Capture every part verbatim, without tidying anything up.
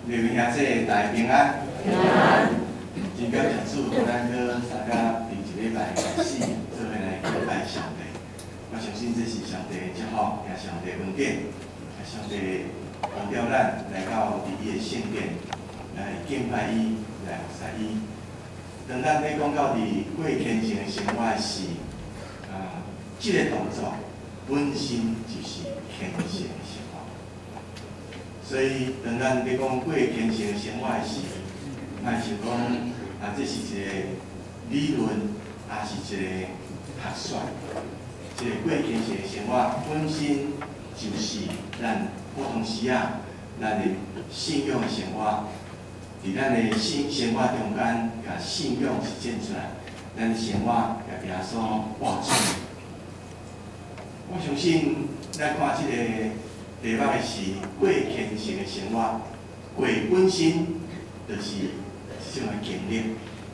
六位兄弟大平安。平安。真感谢主，咱搁大家第一礼拜开始，做伙来敬拜上帝。我相信这是上帝的祝福，也上帝的恩典，也上帝呼召咱来到伫伊的圣殿来敬拜伊，来服侍伊。当咱咧讲到伫过虔诚的生活时，啊，即、这个动作本身就是虔诚的生活。所以，当咱咧讲过虔诚的生活时，莫是讲啊，这是一个理论，也是一个学说。即、这个过虔诚的生活本身就是咱不同时啊，咱的信仰的生活。伫咱的信生活中间，甲信仰实践出来，咱的生活甲耶稣活出。我相信，咱看即个题目的是过虔诚的生活，过本身就是即种的经历。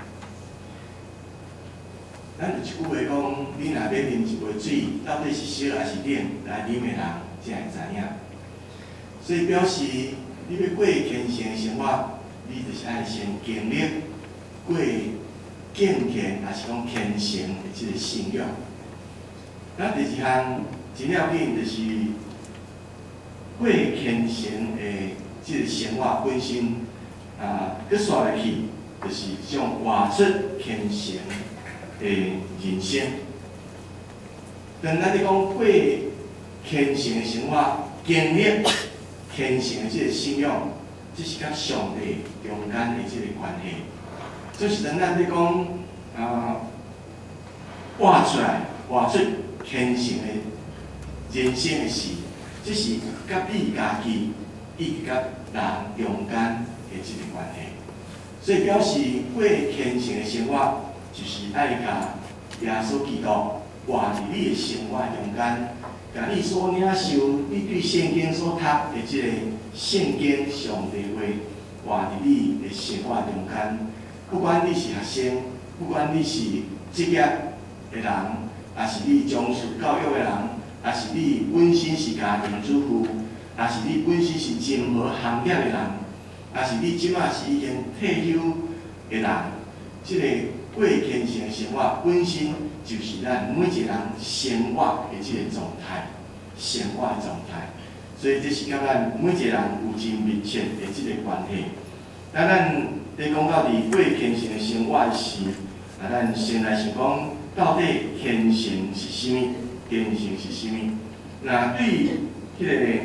咱有一句话讲，你若要啉一杯水，到底是烧还是冷，来啉的人才会知影。所以表示你要过虔诚的生活。你就是爱先经历过敬虔，还是讲虔诚的即个信仰。咱第二项真了紧，就是过虔诚的即个生活本身啊，佮刷落去，就是一种活出虔诚的人生。当咱咧讲过虔诚的生活，经历虔诚的即个信仰。这是甲上帝中间的即个关系，就是当咱咧讲啊，活出来、活出虔诚的人生的事，这是甲你家己以及甲人中间的即个关系。所以表示过虔诚的生活，就是爱甲耶稣基督活伫你的生活中间，甲你所领受、你对圣经所读的即个。圣经上帝话活伫你的生活中间，不管你是学生，不管你是职业的人，还是你从事教育的人，还是你本身是家庭主妇，还是你本身是任何行业的人，还是你即马是已经退休的人，即、这个过虔诚的生活本身就是咱每一个人生活的即个状态，生活的状态。所以这是甲咱每一个人有真密切的即个关系。那咱咧讲到伫过虔诚的生活时，啊，咱先来想讲，到底虔诚是啥物？虔诚是啥物？那对于迄个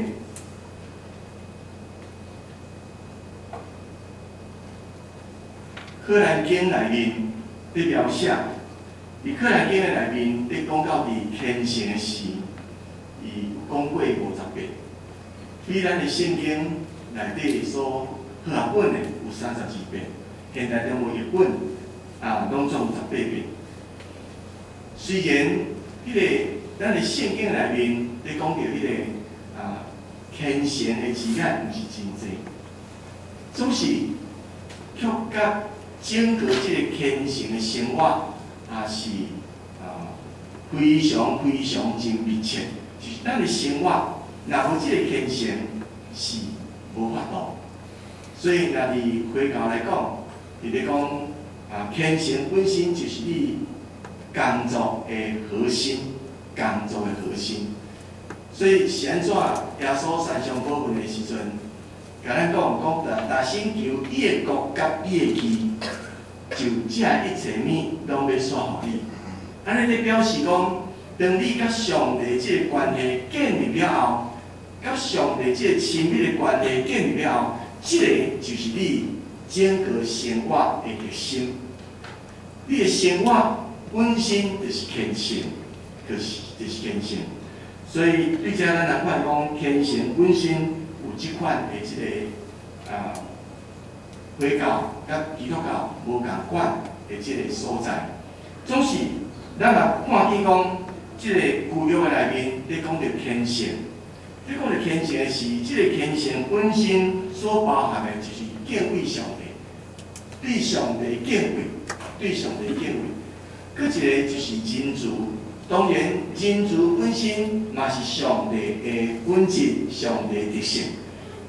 可兰经内面咧描写，伫可兰经的内面咧讲到伫虔诚的事，伊讲过五十遍。比咱的圣经内底所合本的有三十二遍，现代中有一本啊，拢总有十八遍。虽然迄、那个咱的圣经内面咧讲到迄个啊虔诚的字眼毋是真济，总是却甲整个即个虔诚的生活也是啊非常非常真密切，就是咱的生活。若无即个虔诚是无法度，所以若伫回教来讲，伫咧讲啊，虔诚本身就是你工作的核心，工作的核心。所以是安怎？耶稣山上宝训的时阵，甲咱讲讲，但先求伊的国甲伊的义，就这一切物拢要煞互你。安尼咧表示讲，当你甲上帝即个关系建立了后，甲上帝即个亲密的关系建立了后，即、这个就是你整个生活的核心。你的生活本身就是虔诚，就是就是虔诚。所以对遮咱人看讲，虔诚本身有即款的即、这个啊，回教甲基督教无共款的即个所在。总是咱若看见讲，即、这个旧约的内面咧讲到虔诚。你讲的虔诚的是，即、这个虔诚本身所包含的，就是敬畏上帝，对上帝敬畏，对上帝敬畏。搁一个就是人主，当然人主本身嘛是上帝的本质，上帝的特性。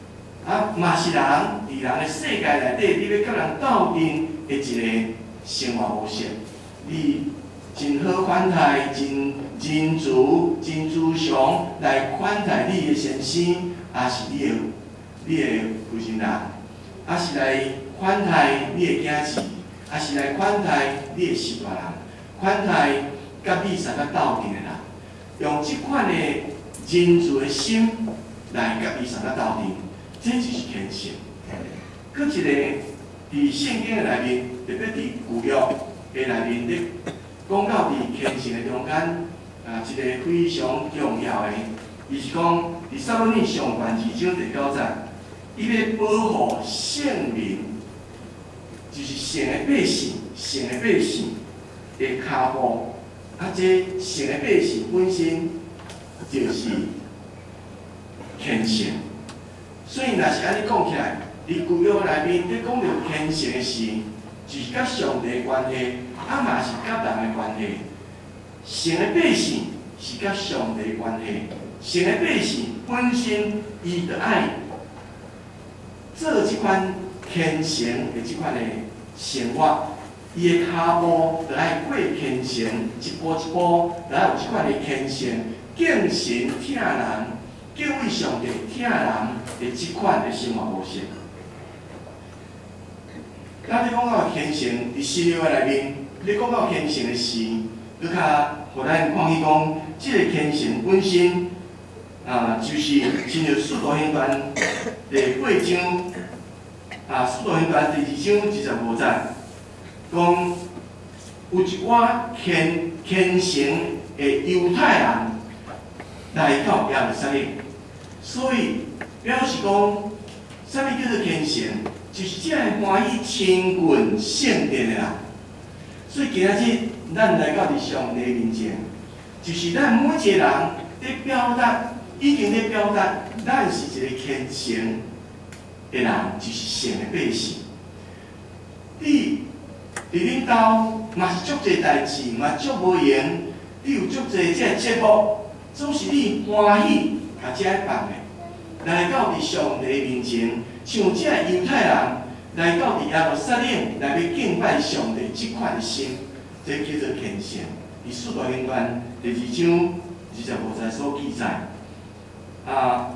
啊，嘛是人伫人的世界内底，你要甲人斗阵的一个生活模式。你真好款待，真真自真自常来款待你的先生，也是你的你的负心人，也是来款待你的囝子，也是来款待你的士大人，款待甲你相甲斗阵的人，用即款的仁慈的心来甲你相甲斗阵。 这就是虔诚。搁一个伫圣经的内面，特别伫旧约的内面，咧讲到伫虔诚的中间，啊，一个非常重要的，伊是讲伫撒母耳上悬二章第九节，伊要保护圣民，就是神的百姓，神的百姓的骹步，啊，这神的百姓本身就是虔诚。 所以，若是安尼讲起来，伫旧约内面，你讲到虔诚的事，就是甲上帝的关系，啊嘛是甲人的关系。神的百姓是甲上帝的关系，神的百姓本身伊就爱做即款虔诚的即款的生活，伊的骹步就爱过虔诚，一步一步来有即款的虔诚，敬神听人。 敬畏上帝、听人的即款的生活模式。咱咧讲到虔诚，伫新约内面，咧讲到虔诚的事，搁较互咱看去讲，即个虔诚本身啊，就是亲像《使徒行传》第八章啊，《使徒行传》第二章二十五节，讲有一寡虔虔诚的犹太人来到耶路撒冷。 所以表示讲，啥物叫做虔诚？就是只会欢喜亲近圣殿的人。所以今仔日咱来到伫上帝面前，就是咱每一个人咧表达，已经咧表达，咱是一个虔诚的人，就是神的百姓。你伫恁兜嘛是足侪代志，嘛足无闲，你有足侪这节目，总是你欢喜。 甲遮个放的，来到伫上帝面前，像遮个犹太人来到伫耶路撒冷来要敬拜上帝即款的心，这叫做虔诚。伫《使徒行传》第二章二十五节所记载，啊，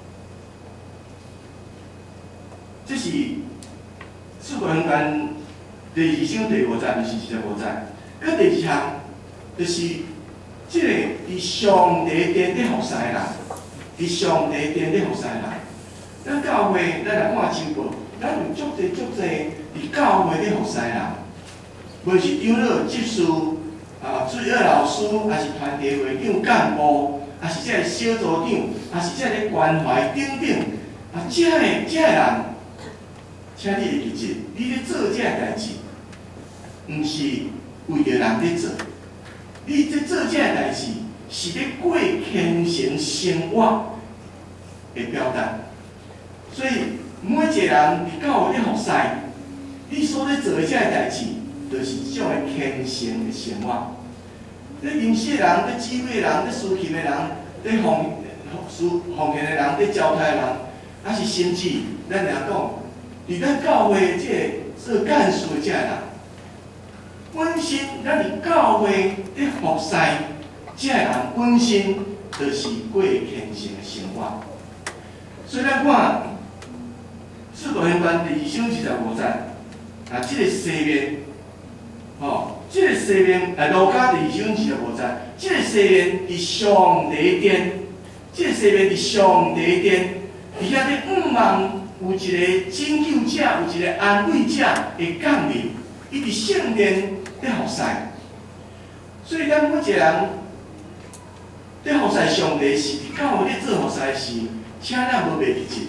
这是《使徒行传》第二章第五节，就是二十五节。佮第二项，就是即个伫上帝殿咧服侍的人。 伫上帝殿咧服侍人，咱教会咱来看周报，咱有足侪足侪伫教会咧服侍人，无是长老、执事、啊水二老师，还是团体会长、干部，还是这个小组长，还是这个关怀等等，啊，这个这个人，请你会记住，你咧做这个代志，毋是为着人咧做，你在做这个代志。 是咧过虔诚生活的表达，所以每一个人伫教会咧服侍，你所咧做的这个代志，就是一种的虔诚的生活。咧认识的人、咧姊妹的人、咧思勤的人、咧奉奉奉献的人、咧招待的人，还是甚至咱来讲，伫咱教会这个做干事的这个人，本身咱伫教会咧服侍。 这个人本身就是过虔诚的生活，所以咱看《使徒行传》第二章二十五节，啊，这个西面，哦，这个西面，啊，路加第二章二十五节，这个西面伫上帝殿，这个西面伫上帝殿，伫遐咧五望有一个拯救者，有一个安慰者的降临，伊伫圣殿咧服侍，所以咱每一个人。 咧服侍上帝是伫教会咧做服侍的事，请咱无袂记住，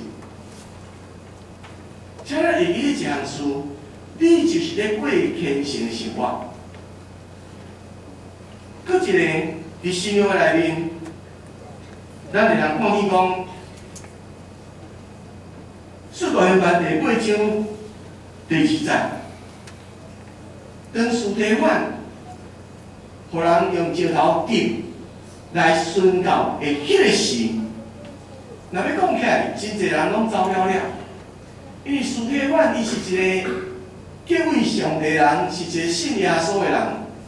请咱会记咧一项事，你就是咧过虔诚的生活。搁一个伫新约内面，咱会通看见讲，《使徒行传》第八章第二节，当司提反，互人用石头钉。 来宣告的迄个时， 若要讲起来，真侪人拢走了了，因为司提反伊是一个敬畏上帝的人，是一个信耶稣的人。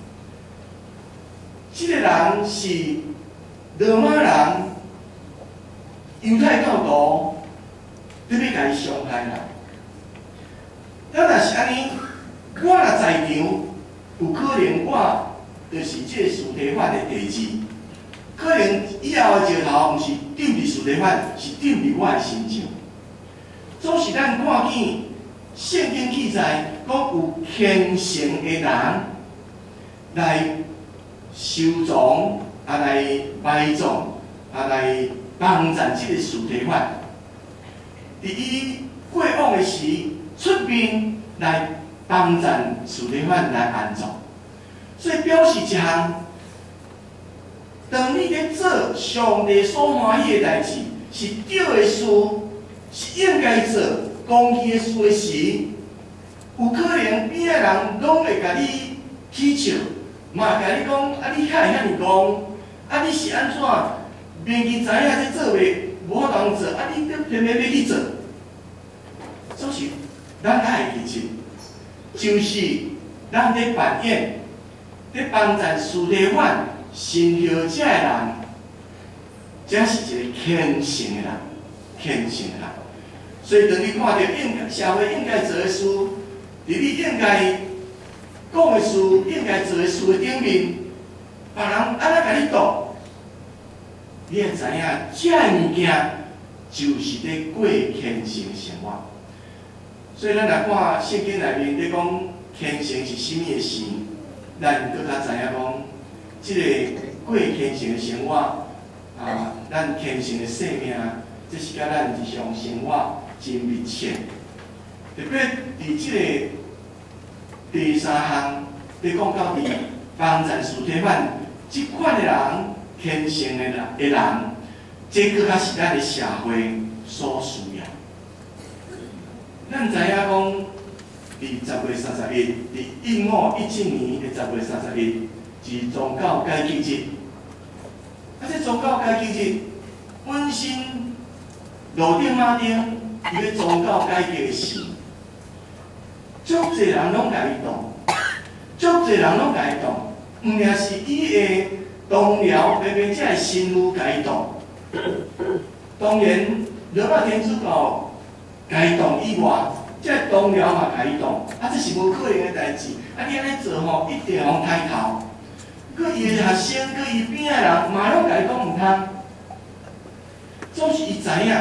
即、这个人是罗马人、犹太教徒，特别甲伊伤害啦。咱若是安尼，我若在场，有可能我就是即个司提反的弟子。可能以后的石头，毋是丢伫司提反，是丢伫我的身上。总是咱看见圣经记载，讲有虔诚的人来收藏，啊来埋葬，啊来帮赞即个司提反。伫伊过往的时，出面来帮赞司提反来安葬，所以表示一项。当你咧做上帝所欢喜的代志，是对的事，是应该做公义的事的时，有可能边仔人拢会甲你起笑，嘛甲你讲啊，你遐会遐尼讲，啊你是安怎？明明知影这做袂无法通做，啊你偏偏要去做，总是咱较会记住，就是咱咧扮演，咧帮赞司提反。信靠这个人，这是一个虔诚的人，虔诚的人。所以，当你看到应社会应该做的事，伫你应该讲的事、应该做的事的顶面，别人安怎甲你度，你会知影，这个物件就是咧过虔诚的生活。所以，咱来看圣经内面咧讲虔诚是甚物的事，咱更较知影讲。即、这个过虔诚的生活，啊，咱虔诚的生命，这是甲咱日常生活真密切。特别伫即个第三项，你讲到伫帮赞司提反即款的人，虔诚的人，的人，这更较是咱的社会所需要。咱知影讲，伫十月三十一，伫一五一七年的十月三十一。是宗教改革日，啊！这宗教改革日本身路顶马顶，伊咧宗教改革的事，足侪人拢甲伊动，足侪人拢甲伊动，毋定是伊的同僚，偏偏这个新妇甲伊动。当然，罗马天主教甲伊动以外，这个同僚嘛甲伊动，啊！这是无可能的代志，啊！你安尼做吼，一定互抬头。佮伊的学生，佮伊边仔人，嘛拢甲伊讲毋通，总是伊知影，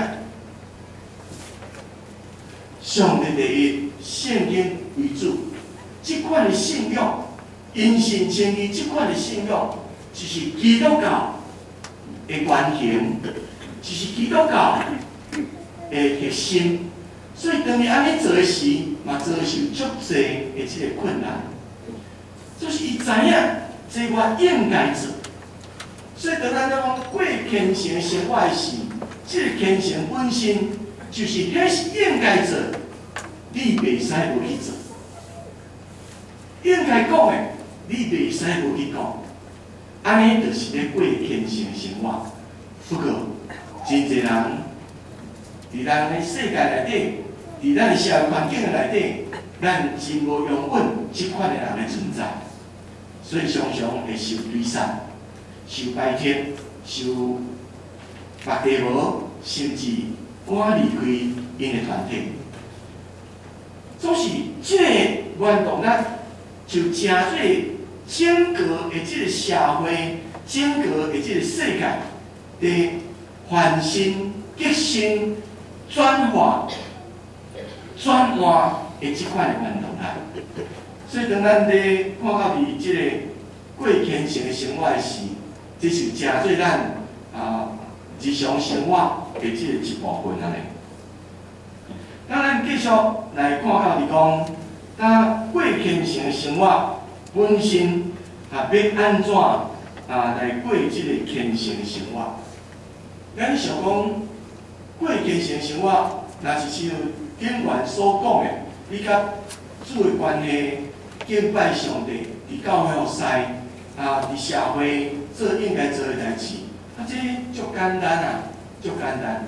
上帝第一，圣经为主，即款的信仰，因信称义，即款的信仰，就是基督教的原型，就是基督教的核心。所以当你安尼做的时，嘛遭受足济的即个困难，就是伊知影。这我应该做，所以当咱讲过虔诚的生活的时，这个虔诚本身就是迄是应该做，你袂使无去做；应该讲的，你袂使无去讲。安尼就是咧过虔诚的生活。不过，真侪人伫咱的世界内底，伫咱的社会环境内底，咱真无拥稳即款的人的存在。所以常常会受对散、受排斥、受别地无，甚至赶离开因的团体。总是这个原动力，就真做整个的这个社会、整个的这个世界的翻新、革新、转化、转换的这款的原动力。所以，当咱咧看到伫即个过虔诚的生活的时，这是真做咱啊日常生活的即个一部分安尼。当咱继续来看到伫讲，咱过虔诚的生活本身啊要安怎啊来过即个虔诚的生活？咱想讲过虔诚的生活，若是像经文所讲的，你甲主的关系。敬拜上帝，伫教会服侍，啊，伫社会做应该做的代志，啊，这足简单啊，足简单。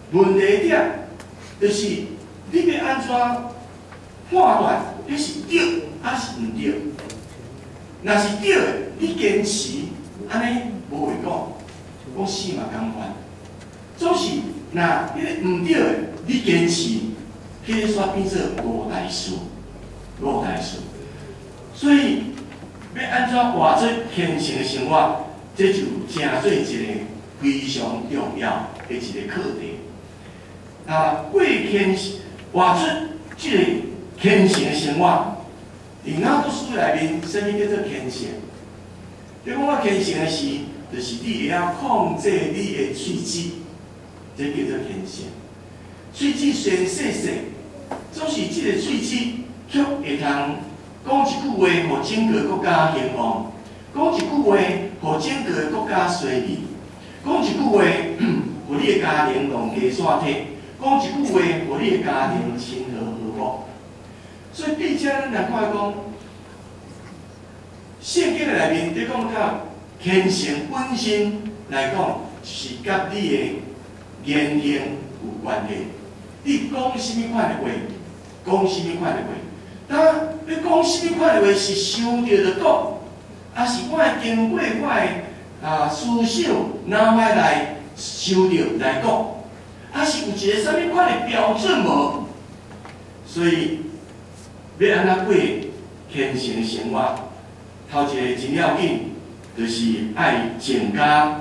问题点就是你要安怎判断，迄是对还是毋对？若是对的，你坚持，安尼无话讲，讲死嘛共款。总是若迄个毋对的，你坚持，迄个煞变做五大事，五大事。所以要安怎活出虔诚的生活，这就真做一个非常重要的一个课题。啊，过虔活出这个虔诚的生活。伫咱读书内面，什么叫做虔诚？你讲我虔诚的是，就是你会晓控制你的喙齿，这叫做虔诚。喙齿虽然细细，总是这个喙齿却会通讲一句话，互整个国家兴旺；讲一句话，互整个国家衰微；讲一句话，互你的家庭long家散体；讲一句话，互你的家庭亲和和睦。所以，毕竟咱来看讲，圣经内面伫讲到虔诚本身来讲，是甲你的言行有关系。你讲什么款的话，讲什么款的话，当你讲什么款的话是想着就讲，还是我会经过我的啊思想脑海来想着来讲，还是有一个什么款的标准无？所以。要安怎过虔诚的生活？头一个真要紧，就是爱增加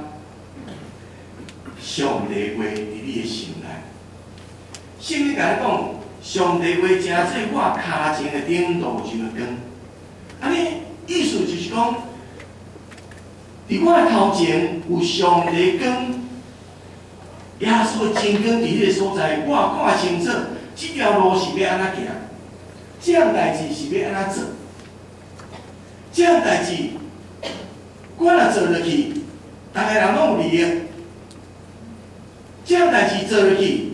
上帝话伫你的心内。圣经甲咱讲，上帝话诚做我骹前的顶路一个光。安尼意思就是讲，伫我的头前有上帝光，耶稣的真光伫迄个所在，我看清楚这条路是要安怎行。这样代志是要安怎做？这样代志，我若做落去，大家人拢有利益。这样代志做落去，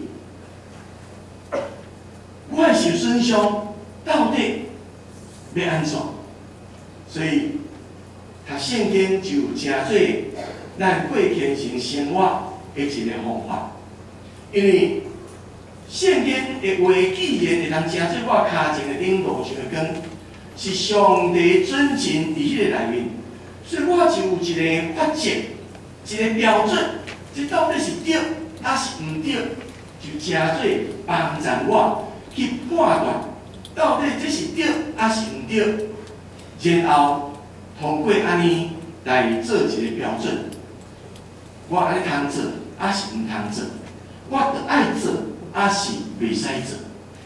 我会受损伤，到底要安怎？所以读圣经就诚做咱过虔诚生活的一个方法，因为。圣经的话既然会通诚做我骹前的顶路上的光，是上帝准证伫迄个内面，所以我就有一个法则，一个标准，这到底是对还是毋对，就诚做帮助我去判断，到底这是对还是毋对，然后通过安尼来做一个标准，我安尼通做还是毋通做，我着爱做。还是袂使做，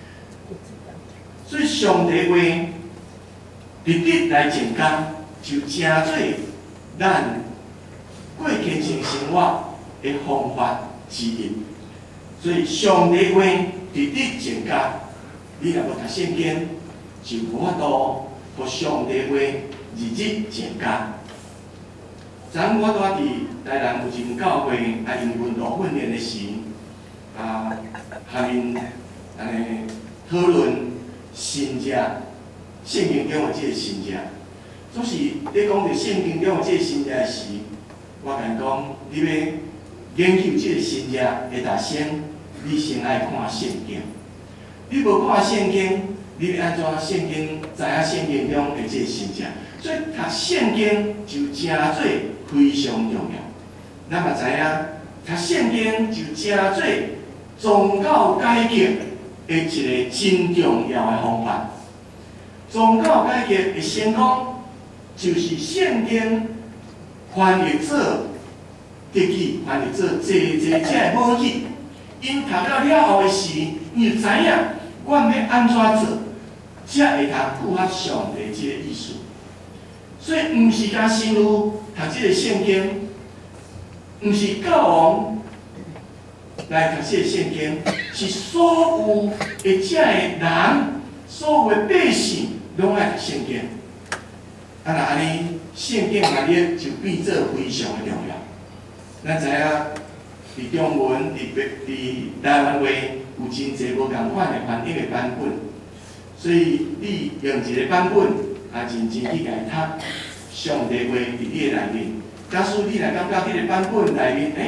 所以上帝话日日来增加，就诚做咱过虔诚生活的方法之一。所以上帝话日日增加，你若要读圣经，就无法度互上帝话日日增加。昨我住伫台南有一间教会，啊，因运动训练的时。啊，下面安尼讨论新者，圣经中的这个新者，总是咧讲着圣经中的这个新者时，我甲因讲，你要研究这个新者，会大先，你先爱看圣经。你无看圣经，你要安怎圣经知影圣经中的这个新者？所以读圣经就诚做非常重要。咱嘛知影，读圣经就诚做。宗教改革的一个真重要的方法。宗教改革的成功，就是圣经翻译做德语，翻译做这这这的母语。因读到了后的时，伊就知影我要安怎做，才会通符合上帝这个意思。所以，毋是甲新妇读这个圣经，毋是教王。来读这个圣经，是所有的遮个人，所有的百姓，拢爱读圣经。啊，那安尼，圣经内面就变做非常的重要。咱知影，伫中文、伫伫台湾话有真侪无共款的翻译的版本，所以你用一个版本，也认真去家读上帝话伫你的内面。假使你若感觉迄个版本内面，诶、欸，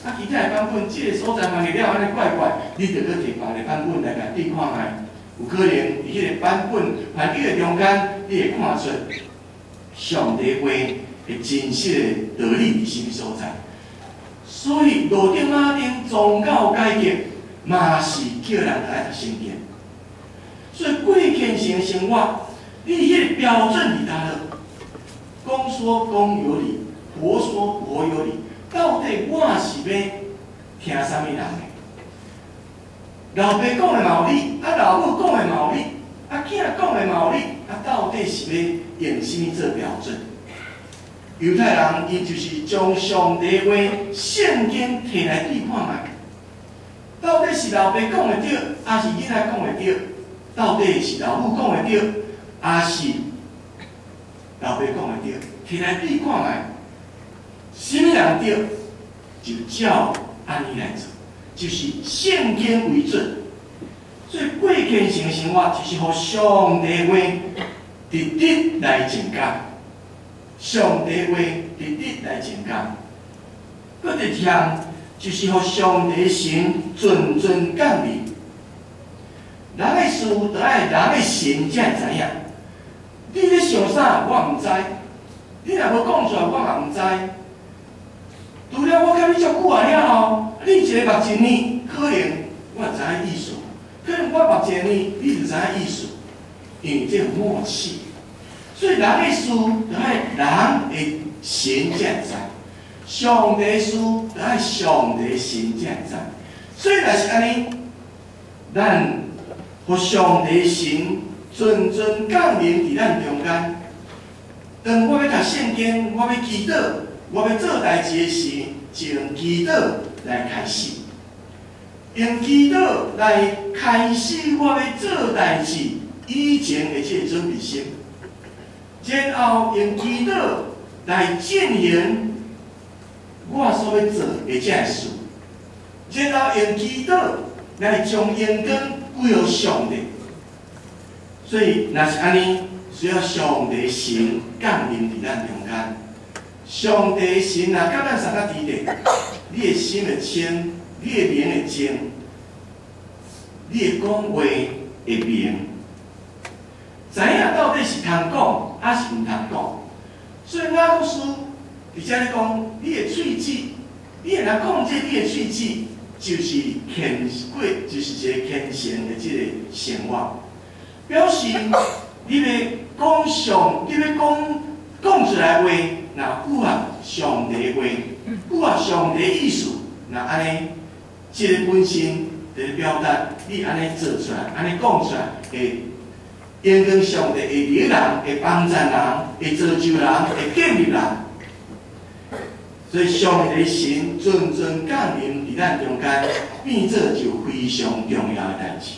啊，其他的版本，即、这个所在嘛列了安尼怪怪，你着去摕别个版本来甲对看卖，有可能伫迄个版本版语的中间，你会看出上帝话的真实的道理伫什么所在。所以路顶马丁宗教改革嘛是叫人爱读圣经。所以贵虔诚的生活，你迄个标准伫哪了？公说公有理，婆说婆有理。到底我是要听啥物人的？老爸讲的嘛有理，啊老母讲的嘛有理，啊囝讲的嘛有理，啊到底是要用啥物做标准？犹太人伊就是将上帝话圣经摕来对看卖，到底是老爸讲的对，还是囡仔讲的对？到底是老母讲的对，还是老爸讲的对？摕来对看卖。什么人对，就照安尼来做，就是圣经为准。所以贵虔诚生活就是互上帝话直直来增加，上帝话直直来增加。搁一项就是互上帝神谆谆降临。人的事就爱人的神才会知影。你咧想啥，我毋知；你若无讲出来，我嘛毋知。除了我甲你足久啊了后，你一个目一年，可能我知影意思；可能我目一个年，你就知影意思。因为这有默契，所以人的事就爱人的神才会知，上帝的事就爱上帝的神才会知。所以若是安尼，咱互上帝的神谆谆降临伫咱中间。当我要读圣经，我要祈祷。我要做代志的时，就用祈祷来开始，用祈祷来开始我要做代志以前的这个准备心，然后用祈祷来进行我所要做的这个事，然后用祈祷来将阳光归予上帝。所以，若是安尼，需要上帝神降临伫咱中间。上帝神若甲咱三个伫地，你的心会清，你的灵会静，你的讲话会明，知影到底是通讲，还是毋通讲。所以雅各书伫遮咧讲，你的喙齿，你若控制你的喙齿，就是虔过，就是一个虔诚的即个生活，表示你要讲上，你要讲讲出来话。若符合上帝话，符合上帝意思，那安尼，即个本身就是表达你安尼做出来，安尼讲出来，会影响上帝，会利人，会帮助人，会造就人，会建立人。所以上帝神谆谆降临伫咱中间，变做就非常重要的代志。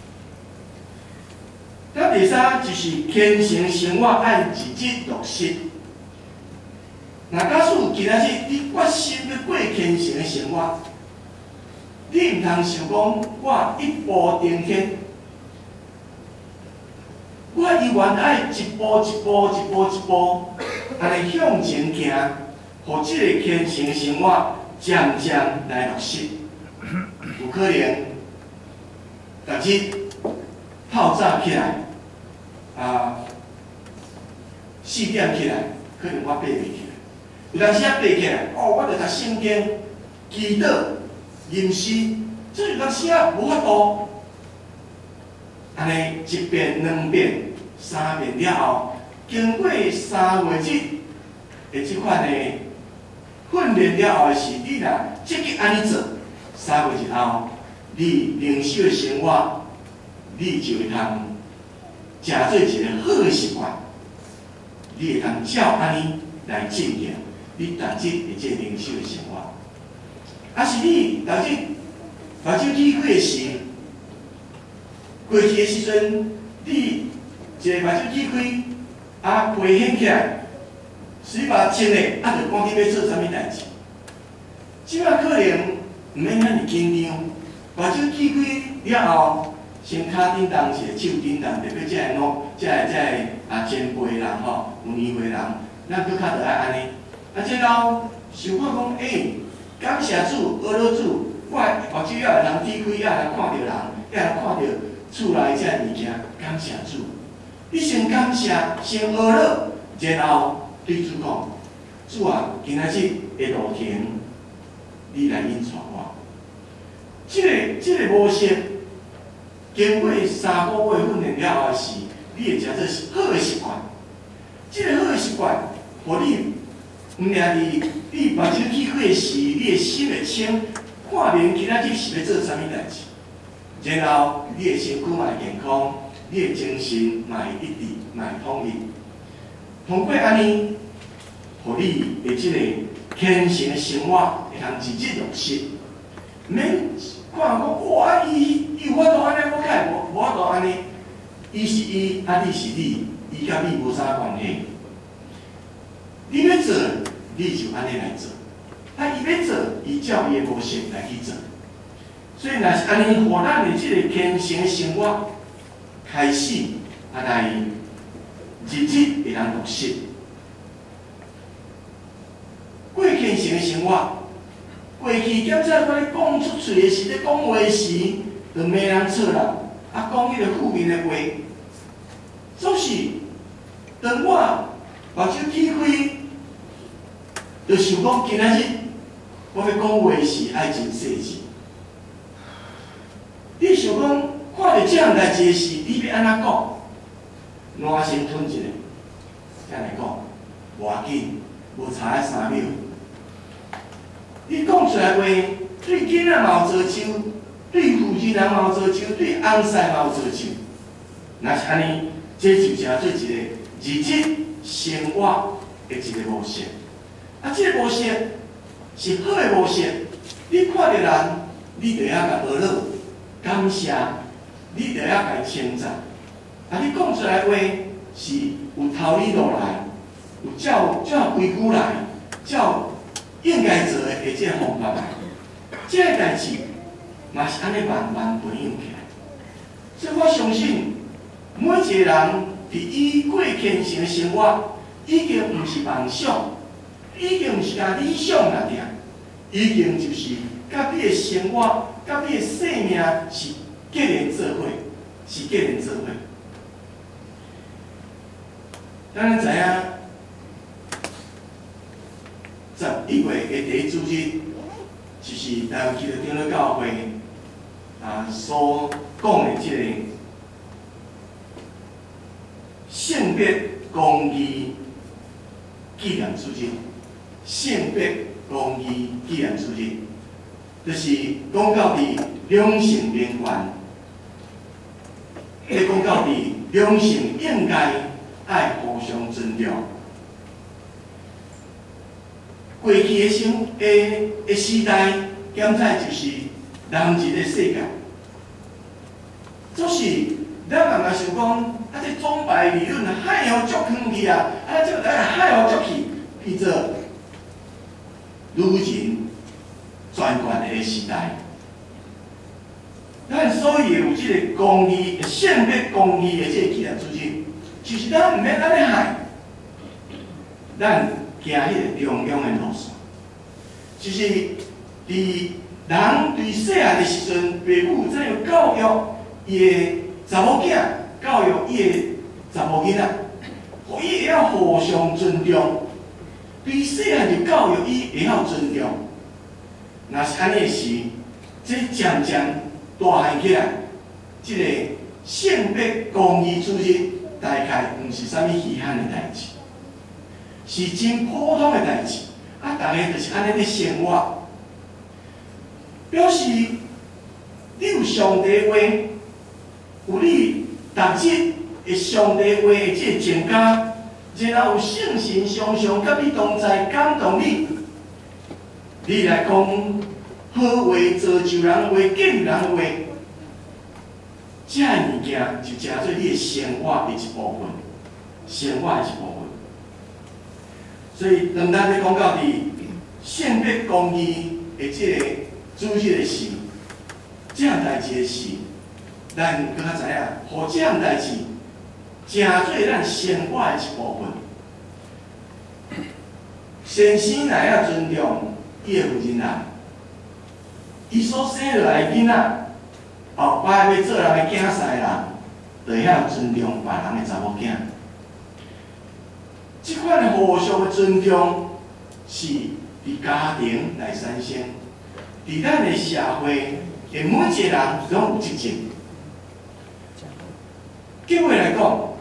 咱第三就是虔诚生活按自己落实。若假使今仔日你决心要过虔诚的生活，你毋通想讲我一步登天，我依然爱一步一步、一步一步，安尼向前行，互即个虔诚的生活渐渐来落实。有可能，逐日透早起来，啊，四点起来，可能我爬袂起来。有当时啊爬起来，哦，我着读圣经、祈祷、吟诗，这有当时啊无法度。安尼一遍、两遍、三遍了后，经过三月节的即款的训练了后的是，你若积极安尼做，三月节后，你灵修的生活，你就会通成做一个好的习惯，你会通照安尼来进行。你逐日的这灵修的生活，啊是你逐日目睭起开的时，过去的时阵，你一个目睭起开，啊背醒起来，水目清嘞，啊就赶紧要做啥物代志。即摆可能毋免遐尔紧张，目睭起开了后，先骹顶动一个，手顶动，特别即个喏，即个即个啊前辈人吼，有年岁人，咱搁较着爱安尼。啊，这后想看讲，诶、欸， 感谢主，阿罗主，我目睭也会通点开，也会通看到人，也会通看到厝内遮物件，感谢主。你先感谢，先阿罗，然后对主讲，主啊，今仔日的路程，你来引带我。即、这个即、这个模式，经过三个月训练了后是，你会知这是好的习惯。即、这个好的习惯，互你毋领伫你目睭起开时，你的心会清，看明今仔日是要做啥物代志。然后，你的身躯嘛会健康，你的精神嘛会一致，嘛会统一。通过安尼，互你的即个虔诚的生活会通日日落实，免看讲哇，伊伊有法度安尼，我改无无法度安尼。伊是伊，啊你是你，伊甲你无啥关系。你要做，你就安尼来做；啊，伊要做，伊照伊的模式来去做。所以，若是安尼，互咱的即个虔诚的生活开始，啊来日日会通落实。过虔诚的生活，过去检早我咧讲出嘴的时，咧讲话时，就骂人错人，啊讲迄个负面的话，总是当我目睭起开。就想讲，今仔日我要讲话是爱真细致。你想讲，看到这样代志时，你要安怎讲？耐心吞一下，才来讲，无要紧，无差啊三秒。你讲出来话，对囡仔嘛有造就，对负责人嘛有造就，对翁婿嘛有造就。若是安尼，这就成做一个日日生活的一个模式。啊，这个模式是好的模式。你看到人，你就要甲阿罗感谢，你就要甲伊称赞。啊，你讲出来话是有头理落来，有照照规矩来，照应该做的的这个方法来。这个代志嘛是安尼慢慢培养起来。所以我相信，每一个人伫伊过虔诚的生活，已经毋是梦想。已经毋是甲理想来定，已经就是甲你的生活、甲你的生命是结连做伙，是结连做伙。咱知影，十一月的第一主日，就是台湾基督长老教会啊所讲的即个性别公义纪念主日。性别公义纪念主日，就是讲到伫两性平权，咧讲到伫两性应该爱互相尊重。过去的生诶诶时代，现在就是人日的世界，总是咱慢慢想讲，啊这钟摆理论啊，海互捉远去啊，啊这哎海互捉去，变做。如今专权的时代，咱所以有即个公义、性别公义的即个纪念主日，其实咱毋免安尼害，咱行迄个中央的路线，就是伫人对细汉的时阵，父母怎样教育伊的查某囝，教育伊的查某囡仔，互伊会晓互相尊重。对细汉就教育伊会晓尊重，若是安尼时，这渐渐大汉起来，即、这个性别公义主日大概毋是啥物稀罕的代志，是真普通的代志。啊，大家就是安尼咧生活，表示你有上帝话，有你逐日的上帝话的即个情感。然后有圣神常常甲你同在，感动你，你来讲好话、造就人话、建立人话，这物件就成做你的生活的一部分，生活的一部分。所以，当咱咧讲到伫性别公义的即个主日的时，这样代志的时，咱更较知影，互这样代志。真做咱生活的一部分。先生来要尊重伊的负责人， 伊所生落来囡仔，后摆要做人的囝婿人，就会晓尊重别人的查某囝。即款的互相的尊重，是伫家庭来产生，伫咱的社会的每一个人拢有即种。结尾来讲，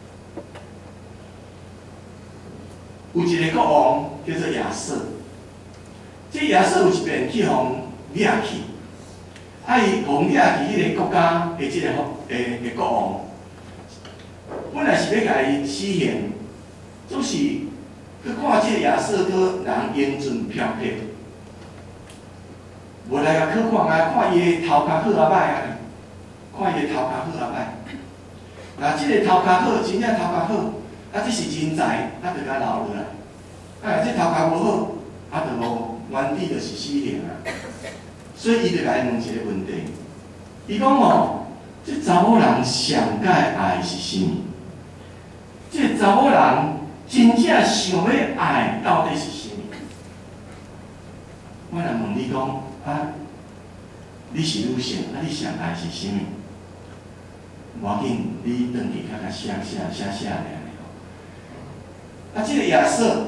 有一个国王叫做亚瑟。这亚瑟有一遍去互掠去，啊伊互掠去迄个国家的即个诶诶国王，本来是要甲伊死刑，总是去看即个亚瑟个人英俊飘撇，无来甲去看啊，看伊的头壳好啊歹啊，看伊的头壳好啊歹。那即个头壳好，真正头壳好，啊这是人才，啊就甲留落来。啊，这头壳无好，啊就无。原底就是死刑啊！所以伊就来问一个问题，伊讲哦，这查某人上解爱是啥物？这查某人真正想要爱到底是啥物？我来问你讲啊，你是女性，啊你上爱是啥物？无要紧，你转去较较写写写写尔尔。啊，这个亚瑟。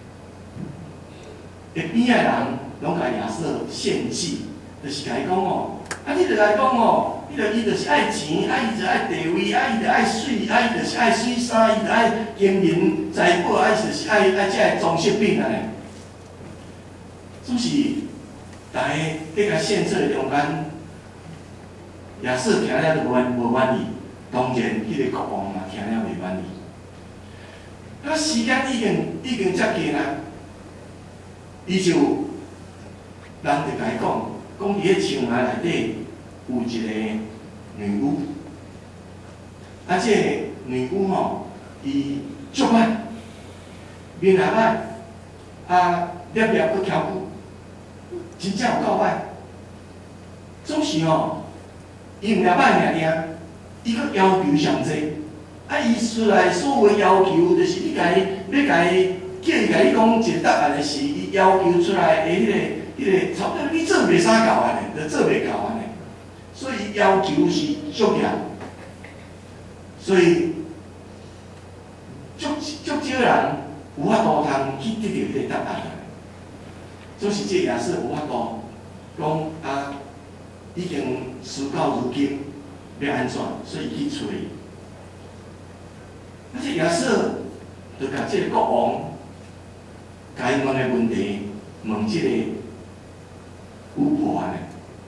会边仔人拢甲亚瑟献祭，就是甲伊讲哦，啊，你着来讲哦，你着伊着是爱钱，啊，伊着爱地位，啊，伊着爱水，啊，伊着是爱水衫，伊着爱金银财宝，啊，伊着是爱爱遮个装饰品安尼。总是，逐个伫甲献祭中间，亚瑟听了就无无满意，当然，迄个国王嘛听了袂满意。啊，时间已经已经接近啊。伊就，人就甲伊讲，讲伫个墙内内底有一个女巫，啊，这个女巫吼，伊足歹，面也歹，啊，粒粒佫跳舞，真正有够歹。总是吼，伊毋了歹尔尔，伊佫要求上济，啊，伊出来所有要求，就是你甲伊要甲伊。叫伊甲你讲一个答案的是，伊要求出来的迄、那个、迄、那个，差不多你做袂啥够安尼，就做袂够安尼。所以要求是足严，所以足足少人有法度通去得到迄个答案。总是这也是有法度讲啊，已经事到如今要安怎，所以去找伊。啊，这也是就甲这个国王。甲伊问个问题，问即个巫婆安尼。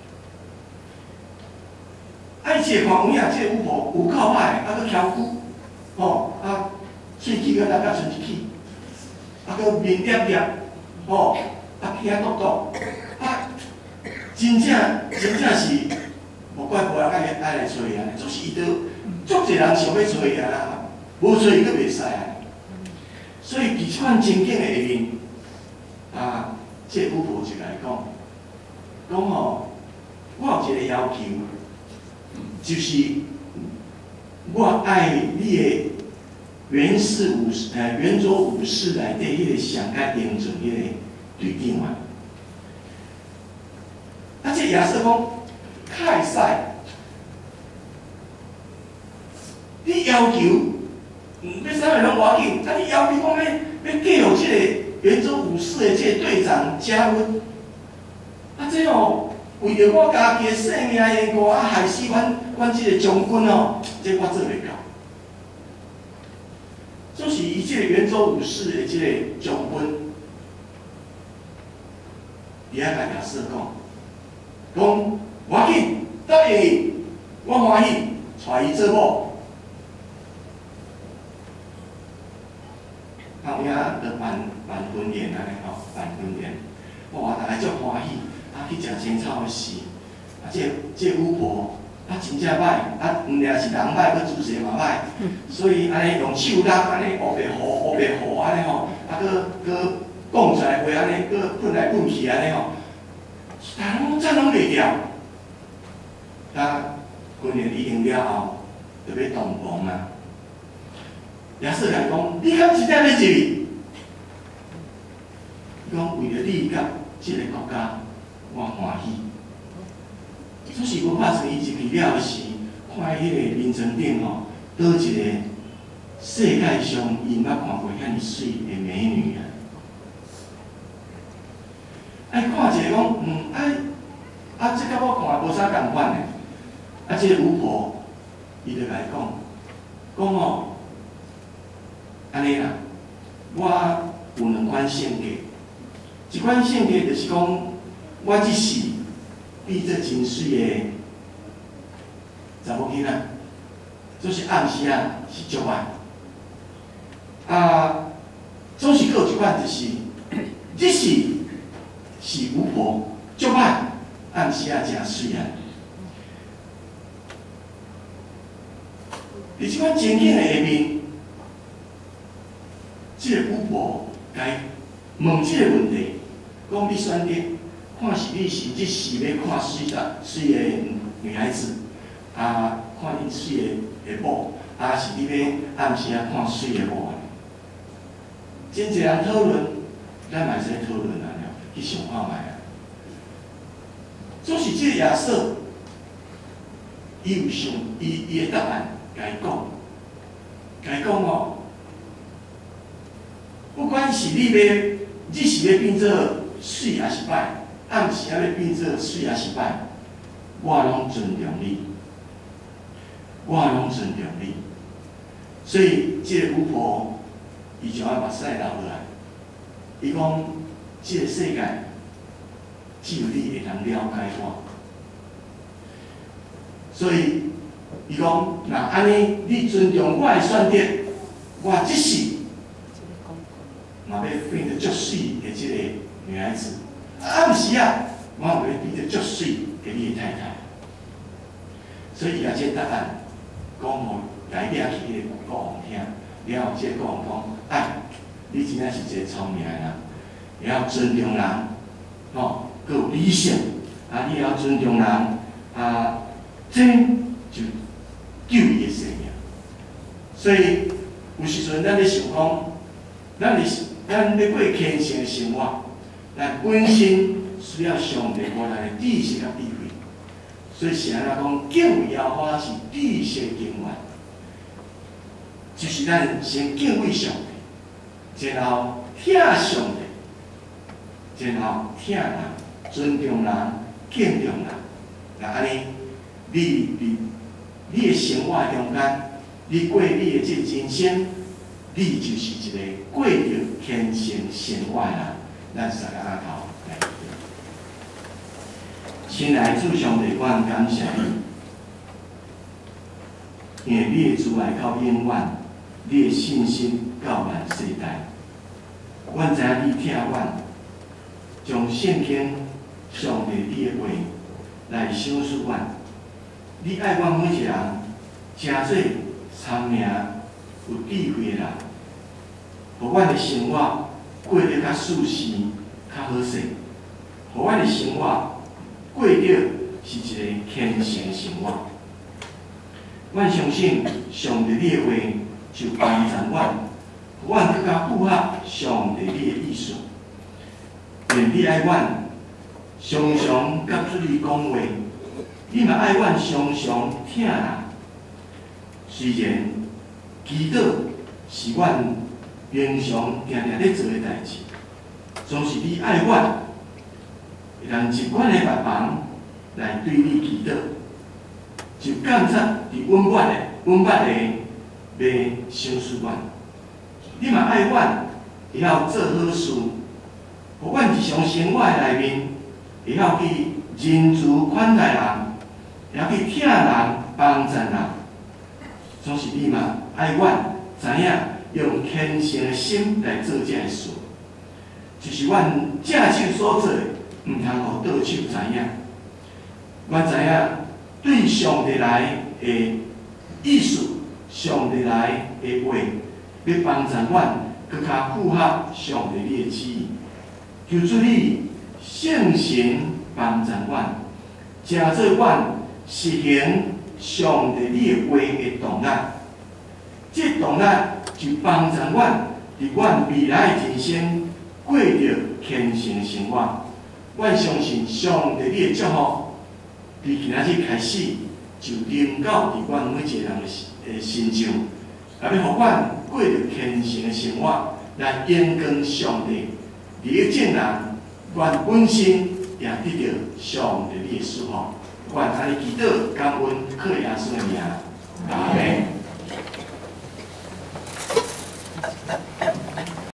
啊，伊一看有影，即个巫婆有够歹，啊，佫翘舞，吼，啊，喙齿佫搭甲伸一起，啊，佫面点点，吼，啊，鼻仔嘟嘟，啊，真正真正是，无怪无人爱爱来找伊安尼，总是伊都足侪人想要找伊啊啦，无找伊佫袂使啊。所以伫即款情景的下面，啊，这巫婆就来讲，讲吼，我有一个要求，就是我爱你的元氏武士，呃，圆桌武士内底迄个上较英俊迄个队长啊。啊，这亚瑟讲，凯撒，你要求。嗯，要啥物拢无要紧，啊！你要求讲要要继互即个圆桌武士的即个队长加温，啊！这哦，为着我家己的性命缘故，啊，害死阮阮即个将军哦，这我做袂到。就是伊即个圆桌武士的即个将军，伊啊甲亚瑟讲，讲无要紧，答应伊，我欢喜，带伊做某。后影就办办婚宴安尼吼，办婚宴，哇，大家足欢喜，啊去食青草的事，啊这这巫婆啊真正歹，啊毋掠是人歹，佮主持嘛歹，所以安尼用手力安尼乌白糊乌白糊安尼吼，啊佮佮讲出来话安尼，佮喷来喷去安尼吼，大家拢赞拢袂掉。啊，婚宴举行了后，就要动房啊。亚瑟来讲，你敢真正要入去？伊讲为了你甲即个国家，我欢喜， 只是我拍算伊入去了时，看迄个眠床顶吼，倒一个世界上伊毋捌看过遐尼水的美女啊！爱看一个讲，嗯，哎，啊，这甲我看无啥共款的。啊，这个巫婆，伊就来讲，讲哦，安尼啦，我有两款性格，一款性格就是讲，我即世比这真水的查某囡仔，就是暗时啊是足歹，啊，总是有一款就是，即世是巫婆足歹，暗时啊真水啊。伫即款情景的下面，即、这个巫婆该问即个问题，讲你选择看是你是即时要看水的水的女孩子，啊，看你水的的某，啊是你要暗时啊看水的某。真侪人讨论，咱嘛是讨论啊，去想看卖啊。总是即个亚瑟，伊有想伊伊的答案。该讲，该讲哦，不管是你要日时要变做水还是歹，暗时啊要变做水还是歹，我拢尊重你，我拢尊重你。所以，这个巫婆，伊就要把屎流落来。伊讲，这个世界只有你会通了解我，所以。伊讲，那安尼，你尊重我的选择，我即世嘛要变得足水的即个女孩子，暗时啊，我嘛要变得足水的你的太太。所以也这答案讲互来掠去迄个国王听，了后这个国王讲，哎，你真正是一个聪明的人，也要尊重人，吼，佮有理性，啊，你也要尊重人，啊，这就。救伊的生命，所以有时阵咱咧想讲，咱是咱要过虔诚的生活，咱本身需要上帝无咱的知识甲智慧。所以是安怎讲，敬畏耶和华是知识的根源，就是咱先敬畏上帝，然后听上帝，然后听人，尊重人，敬重人。那安尼，你你。你的生活中间，你过你的这人生，你就是一个过着虔诚生活的人。咱三个阿头来。亲爱的主上帝，我感谢你，因为你的慈爱到永远，你的信心到万世代。阮知影你疼阮，将圣经上帝你的话来赏赐阮。你爱阮每一个人，诚做聪明有智慧的人，互阮的生活过得较舒适、较好势，互阮的生活过得是一个虔诚的生活。阮相信上帝你的话就帮助阮，互阮更加符合上帝你的意思。愿你爱阮，常常甲主你讲话。你嘛爱阮常常听人，虽然祈祷是阮平常定定咧做诶代志，总是你爱阮，会通入阮诶目房来对你祈祷，就感觉伫温暖诶温暖诶要赏赐阮。你嘛爱阮，会晓做好事，互阮日常生活诶内面会晓去仁慈款待人。也去听人帮助人，总是你嘛爱阮知影用虔诚的心来做这个事，就是阮正手所做的，毋通互倒手知影。阮知影对上帝来的意思，上帝来的话，要帮助阮更加符合上帝你的旨意。求主你圣神帮助阮，正做阮。实行上帝你的话的动力，这动力就帮助阮伫阮未来的人生过着虔诚的生活。阮相信上帝你的祝福伫今仔日开始，就临到伫阮每一个人的心上，也要互阮过着虔诚的生活，来荣光上帝。伫个正人，阮本身也得到上帝的祝福。阮安尼祈祷，感恩靠耶稣的名。